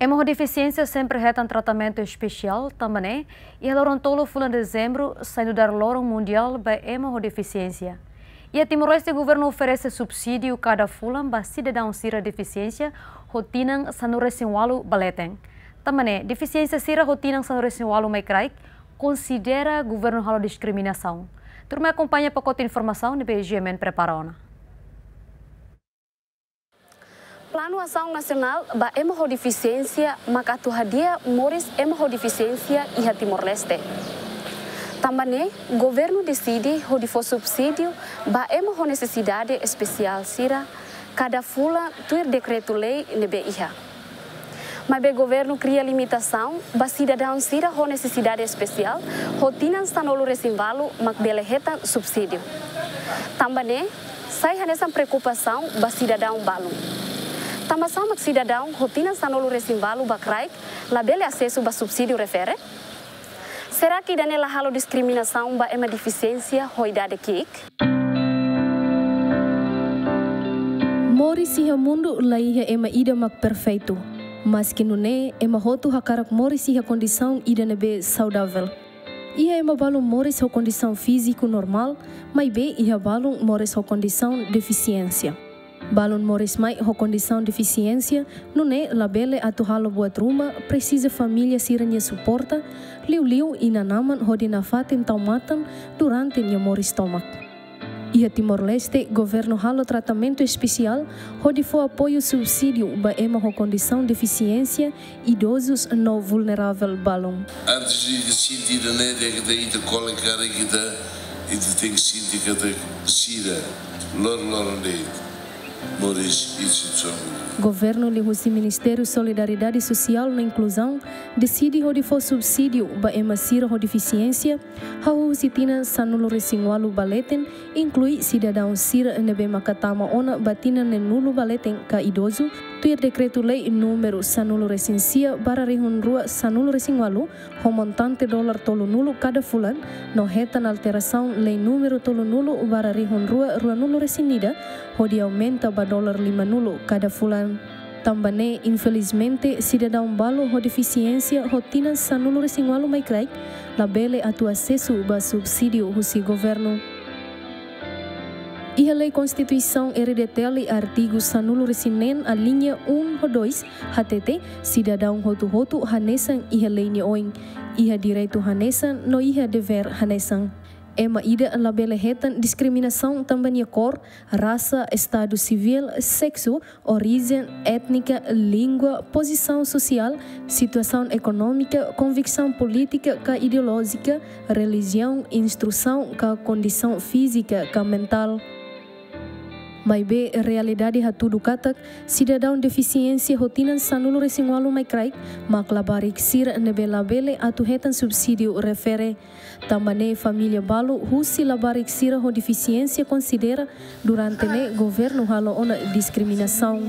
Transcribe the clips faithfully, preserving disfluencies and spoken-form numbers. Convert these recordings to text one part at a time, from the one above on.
Hemodificiência sempre reta um tratamento especial também, e a Lorontolo fulan de dezembro saindo dar lorong mundial para hemodificiência. E a Timor-Leste governo oferece subsídio cada fulan para cidadão sira deficiência, rotinan sanuresinwalu baleten. Também deficiência sira rotinan sanuresinwalu maikraik considera governo halo discriminação. Turma acompanha pacote informação de B G M prepara. Plano Ação Nacional ba hemodificiência makatu hadia moris hemodificiência e Timor-Leste. Também, governo decide hodifo subsídio ba hemodicnecessidade especial sira cada fula tuir decreto-lei nebe iha. Mas o governo cria limitação ba cidadão sira ho necessidade especial rotinan stanolo resinvalo mak beleheta subsídio. Também, sai hanesan preocupação ba cidadão balum. Tamação mak cidadão rotina sanolo resimbalu bakraik labele acesso ba subsídio refere? Será que danela halo discriminação ba ema deficiência hoidade kik? Mori siha mundo laiha ema ida mak perfeito, mas que nune ema hotu hakarak mori siha condição ida nebe saudável. Ia ema balum mori sua condição físico normal, mas be ia balum mori sua condição deficiência. Balon moris mai ho condição deficiência, não é labele atu halo buat rumah, precisa família siranya suporta, liu-liu inanaman ho dinafatin taumatan durante nya moris tomak. Ia Timor-Leste, governo halo tratamento especial, ho difo apoio subsídio ba ema ho condição deficiência, idosos no vulnerável balon. Antes de sentir a neve que daí te cola cara que da e te tem que sentir que da sira, lor lor Governo lihusi Ministério Solidariedade Social na Inclusão decide hodifo subsídio ba emasira ho deficiência, hau sitina sanulo resinwalu baleten inclui cidadão sira nebe makatama ona batina nenulu baleten ka idoso, tuir decreto lei número sanulo resinsia bara rihun rua sanulo resinwalu ho montante dolar tolu nulu cada fulan no hetan alteração lei número tolu nulu bara rihun rua rua nulu resinida ho di aumenta ba dolar lima nulu cada fulan. Também, infelizmente, cidadão balo ho deficiência rotina sanulo resinwalu maikraik labele atu acesso ba subsídio husi governo. Ia lei Constituição hereditele artigo sanulo resinen a linha um ho dois H T T cidadão hotu-hotu hanesan ia lei ni oing ia direito hanesan no ia dever hanesan. Ema ida labele hetan discriminação também cor, raça, estado civil, sexo, origem étnica, língua, posição social, situação econômica, convicção política, ca ideológica, religião, instrução, ca condição física, ca mental. Mas be realidade hatudu katak cidadão deficiência rotinan sanulo resinwalu maikraik mak labarik sir nebe labele atu hetan subsídio refere. Também família balo husi labarik sira ho deficiência considera durante ne governo halo ona discriminação.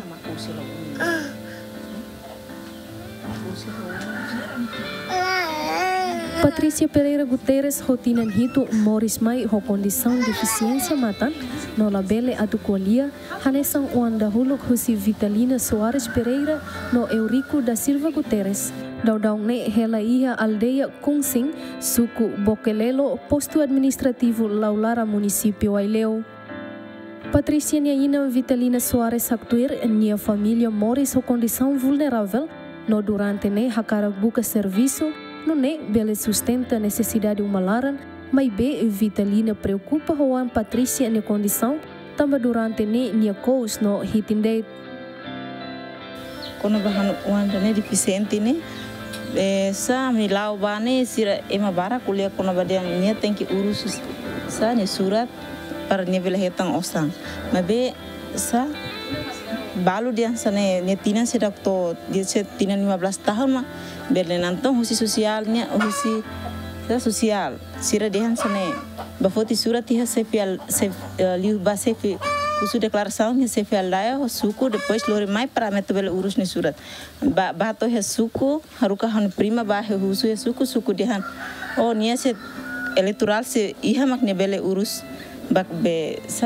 Patrícia Pereira Guterres rotinan hito moris mai ho condição deficiência matan no labele atu kolia hanesan uan dahulu husi Vitalina Soares Pereira no Eurico da Silva Guterres. Daudau ne hela ia aldeia Kungsing suku Bokelelo posto administrativo Laulara município Aileu. Patrícia Niaina Vitalina Soares Actuir nia família moris ho condição vulnerável no durante ne hakara buka serviço no ne bele sustenta necessidade umalaran, mas be Vitalina preocupa hoan Patrícia ne condição, também durante ne nia kous no hitindate. Quando bahan uan ne deficiente ne, sa milau bane sira ema bara kuliah kono badiang nia tem que urus sa ne surat para nia bele hetang osang, mas be sa balu dia sa ne ne tina sira to dia se tina lima belas tahun ma berlenantong husi sosialnya husi sosial sira dehan sane bafoti surat iha sefial se liu ba sefi husu declaração ni sefial daya suku depois lori mai para metobel urus ni surat ba bato he suku haruka han prima ba he husu he suku suku dehan oh nia se elektoral se iha mak nebele urus bak be sa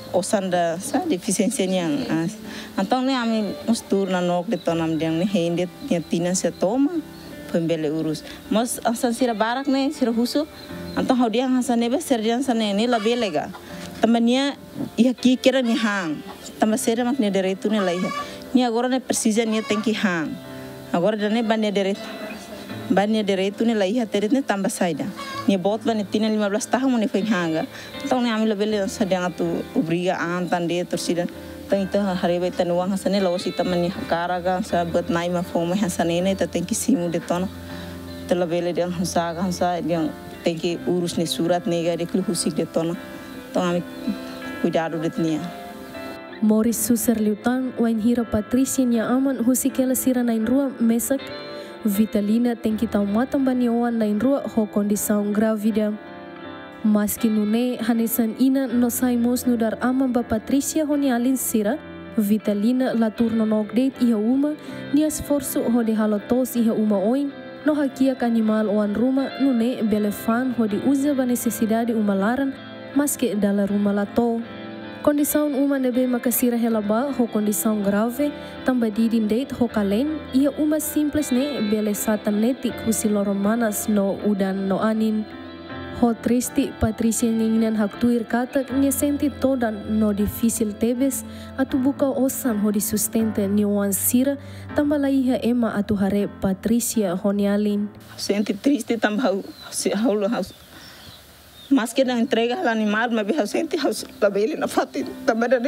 osanda sa defisiensi yang antong ne ami mustur na nok de tonam diang ne hendet nya tina se toma pembele urus mas asan sira barak ne sira husu antong hau diang hasan ne be serjan sane ne la belega tamania ia ki kira ni hang tamba sera mak ne dere tu ne lai ni agora ne precisa ne tenki hang agora ne banne dere banne dere tu ne lai ha teret ne tamba saida ni bot ban tina lima belas tahun ne feng hanga tong ne ami la bele sedang atu ubriga an tande tersida tang ita harebe tanuang hasane lawas ita mani karaga sabat nai ma fome hasane ne ta tenki simu de tono tela bele de hansa hansa yang tenki urus ne surat ne ga de husik de tono tong ami cuidado de tnia Morris Susar Liutan wain hira Patricia nya aman husikela sira nain rua mesak Vitalina tenki tau matam banioan nain rua ho kondisaun gravida Maski nune hanesan ina no saimos nudar aman ba Patricia honi alin sira, Vitalina la turno nogdate iha uma, ni esforço ho de halotos iha uma oin, no hakia animal oan ruma nune belefan ho de usa ba necessidade uma laran, maski dala ruma lato. Kondisaun uma nebe makasira helaba ho kondisaun grave, tamba didin date ho kalen, ia uma simples ne bele satan netik husiloro manas no udan no anin. Ho tristi Patricia nginginan hak tuir katak nia senti todan no difícil tebes atu buka osan ho di sustente ni wan sira tamba laiha ema atu hare Patricia honialin. Senti triste tamba hau hau hau mas que não entrega al animal mas hau senti hau la bele na fati tamba dani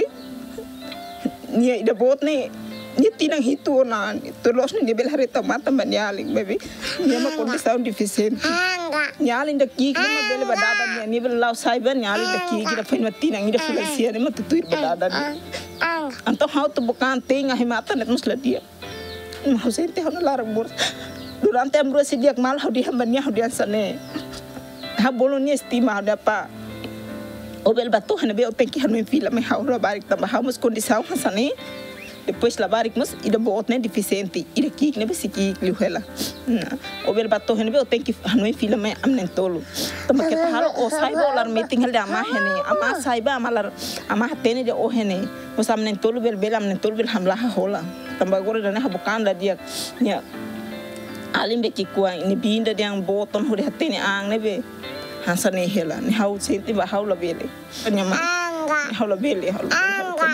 nia ida bot ne nia tinang hitu na terus ni bel hari tomata manialing baby nia ma kondisau deficient nyalin da kiki ma bele badada nia ni bel lau saiban nyalin da kiki da fain matinang ida fulasia ni ma tutuir badada ni anto hau tu bukan tinga himata net musla dia ma hau senti hau na larang bur durante amro si dia mal hau di hambania hau dia sane ha bolo ni estima hau dapa obel batu hana be otenki hanu fila me hau ro barik tamba hau mus kondisau hasane depois la barik mus ida bot ne deficiente ida kik ne besi kik liuhela o bel bato hene be o tenki hanu fila me amnen tolo tama ke pahalo o saiba lar meeting hel ama hene ama saiba ama lar ama hatene de o hene o samnen tolo bel bel amnen tolo bel hamla hola tamba gore dane habukan da dia nya alim be kikua ni binda diang boton hore hatene ang ne be hansane hela ni hau senti ba haula bele nyama haula bele haula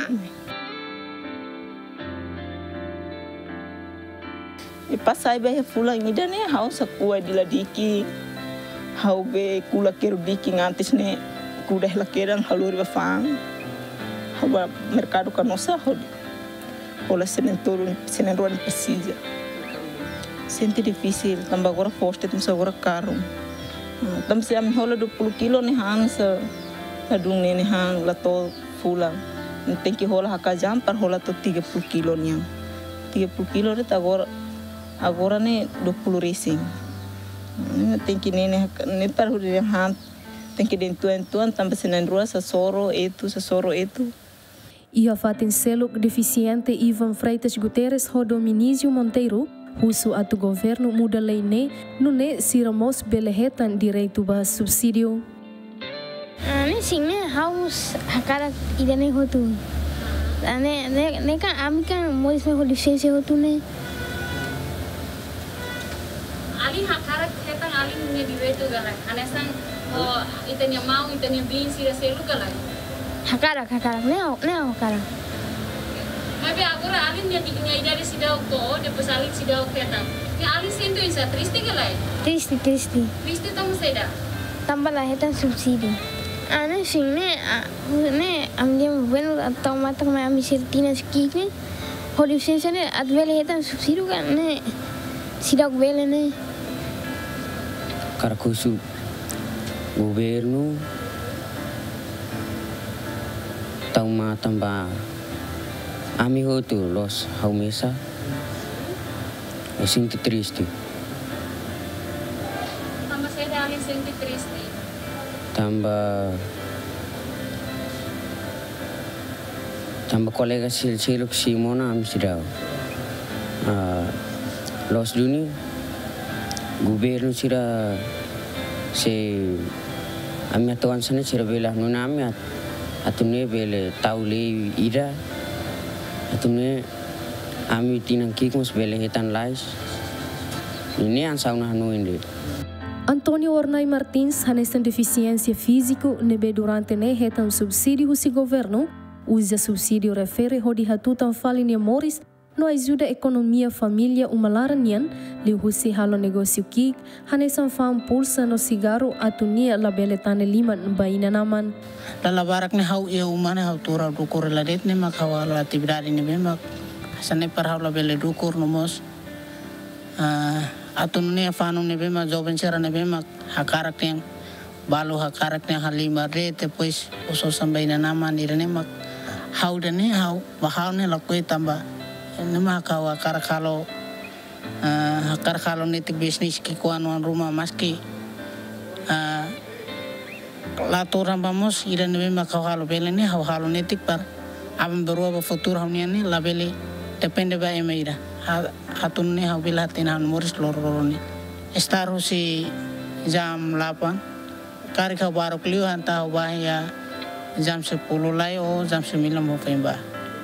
e passai be fula ngida ne hau sakua diladiki hau be kula kerudiki ngantis ne kuda hela kerang halur be fang hau mercado canosa hau hola senen turun senen ruan precisa sente difícil tamba agora poste tem agora caro tam se am hola dua puluh kilo ne hang sa adung ne ne hang lato fula tem que hola hakajam par hola to tiga puluh kilo nya tiga puluh kilo re agora agora ne dua puluh racing tem que ne ne par huri han tem que den tuan tuan tamba senen rua sa soro etu sa soro etu ia fatin seluk deficiente Ivan Freitas Guterres ho Dominizio Monteiro husu atu governo muda lei ne nune siramos belehetan direito ba subsídio ane singme haus hakara idane hotu ane ne ne kan ami kan mois me ho lisensi hotu ne ali hakara hetan ali ne direito galai anesan ho itanya mau itanya bin sira selu galai hakara hakara ne ne hakara Mas agora alin dia tinggal dari sidau to, dia pesalin sidau ketan. Ya alin sento isa triste ke lai? Triste, triste. Triste tamu seda. Tambah lah hetan subsidi. Ane sing ne, ne amdia bueno atau matang mai ami sertina skik ne. Holi sense ne advele hetan subsidi kan ne. Sidau vele ne. Karakusu governo tau matamba Ami hotu los haumesa eu sinto triste tambah saya dah sinto triste tambah tambah kolega sil siluk Simona ami sudah uh, los duni governo sudah se ami atuan sana sudah belah nuna ami atumne bele taule ida atumne ami tinang kikos bele hetan lais ini ang sauna hanu inde. Antônio Ornay Martins hanesan deficiência físico nebe durante ne hetan subsídio husi governo usa subsídio refere hodi hatutan falinha Morris no ajuda economia família umalaranian liu husi halo negócio kik hanesan fam pulsa no cigarro atunia labele tane liman baina naman. Lala barak ne hau ia umane hau tura dukur ladet ne mak hau ala atividade ne bemak hasane par hau labele dukur nomos atun ne fanu ne bemak joven sera ne bemak hakarak ne balu hakarak ne halima re depois uso sambaina naman irene mak hau dene hau bahau ne lakoi tamba nama kau akar kalau akar kalau netik bisnis kikuan wan rumah maski laturan vamos ira nebe makau kalau beli ni hau kalau netik par abang berubah futur hau ni ni labeli depende ba emaira hatun ni hau bila tinan Morris lor lor ni estar husi jam delapan kari kau baru keliu hanta hau bahaya jam sepuluh lai o jam sembilan mau pemba.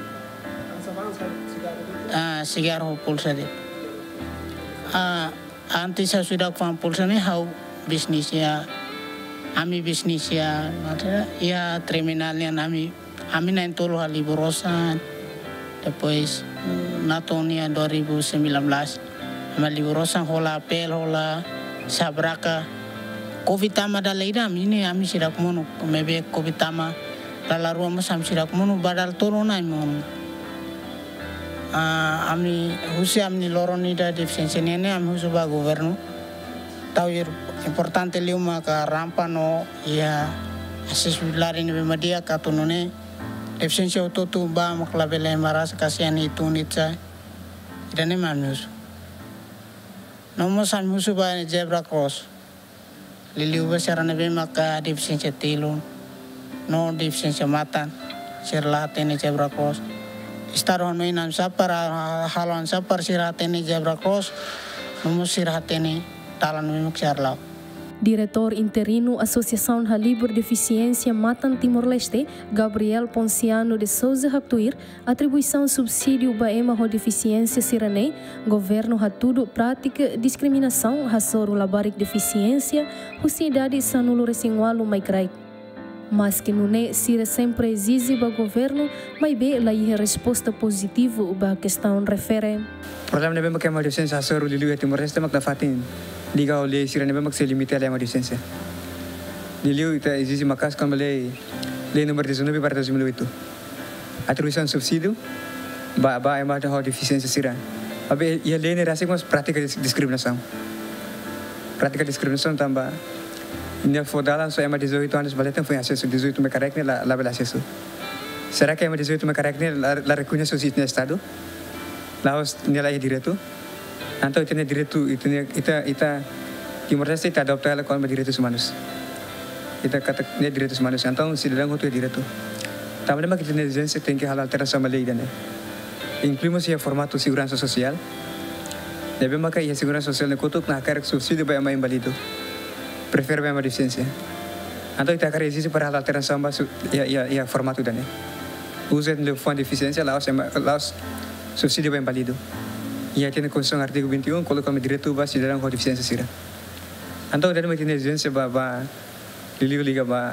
Ah, cigarro pulsa de. Ah, antes saya sudah faham pulsa ni hau bisnis ya, ami bisnis ya, ya terminalnya ami, ami naik tolu hal liburosan, depois natonia dua ribu sembilan belas, ama liburosan hola apel hola sabraka, covid tama dalaida ini ami sidak mono, mebe covid tama dalaru ama sam sidak mono badal tolu naik mono. Uh, ami husi amni loroni da defense nene ami husu ba governo tau ir importante liuma ka rampano ya asis lari ni media ka tunone defense auto tu ba maklabele maras kasian itu nitsa idane manus nomos ami husu ba zebra cross liliu ba sarana be maka defense tilun no defense matan sirlate ni zebra cross Istaro no inan sapar halon sapar siratene zebra cross numus siratene talan memuk siarlau. Diretor interino Associação Halibur Deficiência Matan Timor-Leste, Gabriel Ponciano de Souza Hatuir, atribuição subsídio baema ho deficiência sirane, governo hatudo prática discriminação hasoro labarik deficiência, husidade sanulo resingualo maikrai. Mas que não é sira sempre exige ba governo, mas bem lá é resposta positiva ba questão refere. Problema não é que a deficiência a soro lilu Timor-Leste mak dafatin liga oleh sira não é que se limita a deficiência. Lilu ita exige makas como lei lei número dezenove barra dois mil e oito. Atribuição subsídio ba ba ema da deficiência sira. Abe ia lei ne rasa com prática de discriminação. Prática de discriminação também. Ainda fodalan so ema dezoito anos baletan foi acesso dezoito me correct la la bela acesso. Será que ema dezoito me correct la la reconhece o sítio no estado? Lá os nela é direto. Então tem direto itu ita ita Timor-Leste ita adopta ela como direitos humanos. Ita kata ne direitos humanos. Então se dalam itu direto. Também mas que tem exigência tem que hal alteração lei né. Incluímos o formato segurança social. Deve makai a segurança social ne kotuk na cargo subsídio ba ema invalido. Prefere bem a deficiência. Então, kita akan resisi para hal alteração basu ya ya ya formato dane. Usa o fundo de deficiência lá os lá os subsídio bem válido. E aí tem Constituição artigo vinte e um coloca como direito base cidadão com deficiência sira. Então, dane tem exigência ba ba liu liga ba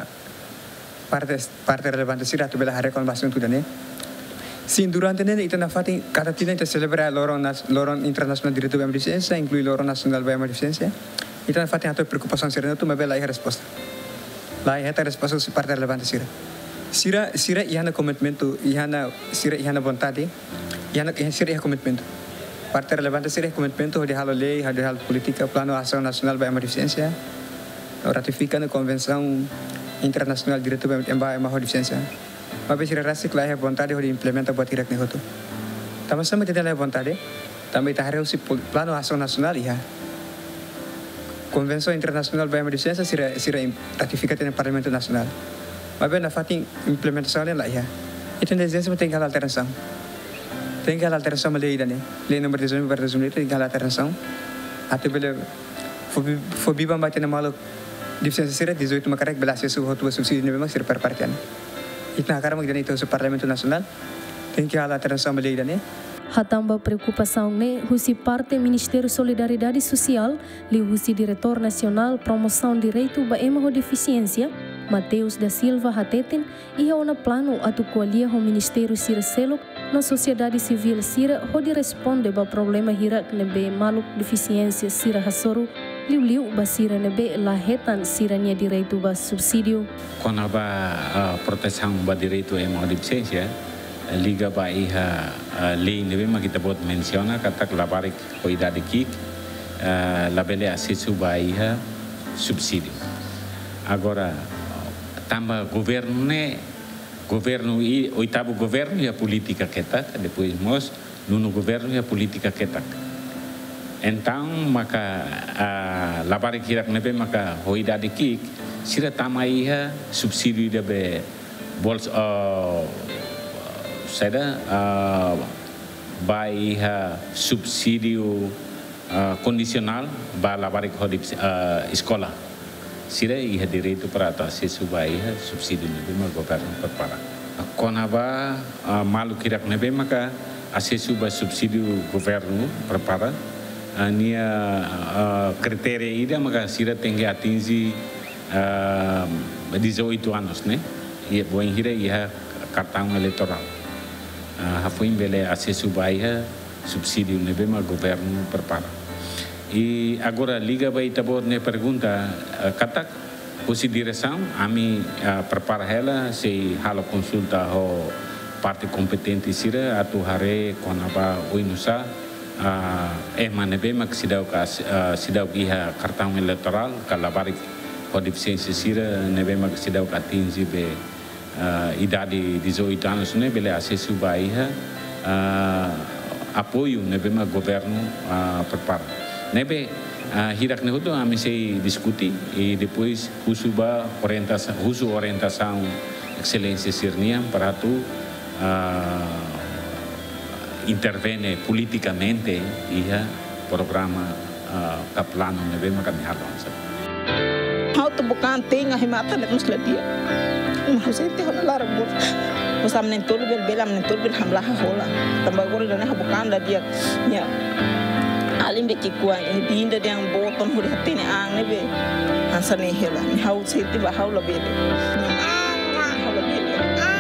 parte parte relevante sira tu bela hare com basu tu dane. Sim, durante nene itu na fatin cada tina kita celebra lorong lorong internasional direito bem a deficiência, inclui lorong nacional bem a deficiência. Então, a fato preocupação serena tu mas bela a resposta. Lá é a resposta se parte relevante sira. Sira sira ia na commitmento, ia na sira ia na vontade, ia na sira ia commitmento. Parte relevante sira commitmento de halo lei, de halo política, plano ação nacional para a deficiência, ratificando a convenção internacional direito para a deficiência. Mas sira rasik lá é vontade de implementar buat direct negoto. Também sama tidak ada vontade, também tak harus plano ação nacional ia. Convenção Internacional para a Deficiência será será ratificada no Parlamento Nacional. Mas bem na fatin implementação lá já. Itu desenho tem que alteração. Tem que alteração a lei dane. Lei número dezenove barra dois mil e oito tem que alteração. Até bele fobi bamba tem malo deficiência será dezoito macarek bela acesso ao subsídio nível ser per partian. ikna karang magdana ito sa Parlamento Nasional. Tem que halar terasa malay dan eh. Hatamba preocupação ne husi parte Ministério Solidariedade Social, li husi Diretor Nacional Promoção Direito ba ema ho deficiência, Mateus da Silva Hateten, e ona plano atu kualia ho Ministério Sira Selok na sociedade civil Sira ho de responde ba problema hirak nebe maluk deficiência Sira Hasoru, liu liu ba Sira nebe lahetan Sira nia direito ba subsídio. Quando a proteção ba direito ema ho deficiência, Liga ba iha lei nebe ma kita buat menciona kata labarik ko idade kik labele acesso ba iha subsídio. Agora tamba governo ne governo e oitavo governo e a política que tá depois nós no governo e a política que tá. Então maka a labarik hirak nebe maka ho idade kik sira tama iha subsídio debe bols Saya uh, by uh, subsídio uh, condicional ba labarik hodip uh, escola. Sira iha direito para acesso ba iha subsídio nebe ma governo prepara. Kona ba uh, malu kirak nebe maka acesso ba subsídio governo prepara. Uh, nia uh, kriteria ida maka sira tem que atingir uh, dezoito anos, né? E boa hira iha cartão eleitoral. Hafuin bele acesso baia subsídio nebe ma governo prepara. E agora liga vai tabor ne pergunta katak usi direção ami prepara ela se hala consulta ho parte competente sira atu hare konaba uinusa eh manebe mak sidau ka sidau iha kartão eleitoral kalabarik ho deficiência sira nebe mak sidau ka tinzi be Uh, idade dezoito anos né bele acesso baia uh, apoio nebe ma governo uh, prepara nebe uh, hirak ne hudo ami sei diskuti e depois usu ba orientação usu orientação excelência sirnia para tu uh, intervene politicamente ia programa uh, ka plano nebe ma kami halon sa how to bukan tinga himata net musladia Maksudnya kalau lara bur, pusam nentul bel belam nentul bel hamlah hola. Tambah gol dan habukan dah dia, ya. Alim dek kuang ini binda dia yang boton huri hati ni ang ni be, hansa ni hela. Ni hau seti bah hau lebih be, hau lebih be.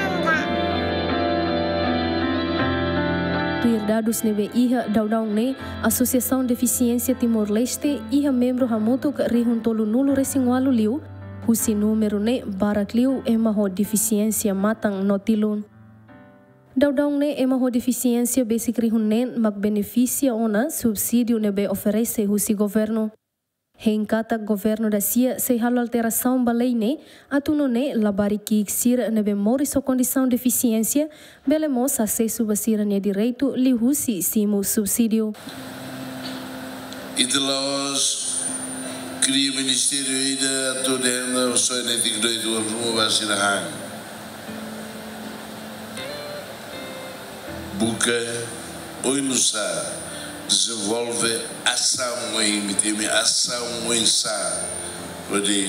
Tuir dados nebe iha daudang ne Associação Deficiência Timor-Leste iha membro hamutu ke rihun tolu nulu resingwalu liu. Husi número ne barakliu ema ho deficiência matang notilun. Daudang ne ema ho deficiência basic rihunen mag beneficia ona subsídio nebe oferece husi governo. Hengkata governo da sia se halo alteração balei ne atuno ne labari ki sira nebe mori so condição deficiência bele mos acesso basira ne direito li husi simu subsídio. Itelos cria ministério ida toda anda só netik do itu rumo basirahan buka oinusa desenvolve ação em miteme ação em sa pode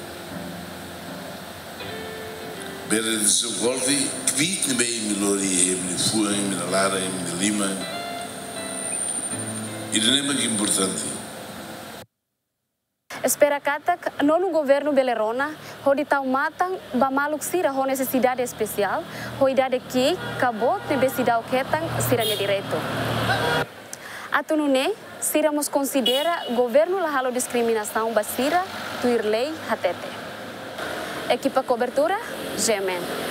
bere desenvolve kvit bem milori em fua em lara em lima isso é muito importante. Espera katak nonu governo Belerona ho di tau matang ba maluk sira ho necessidade especial ho idade ki kabot ne besidau ketang sira ne direito. Atunune sira mos considera governo la halo discriminação basira tuir lei hatete. Equipa cobertura Gemen.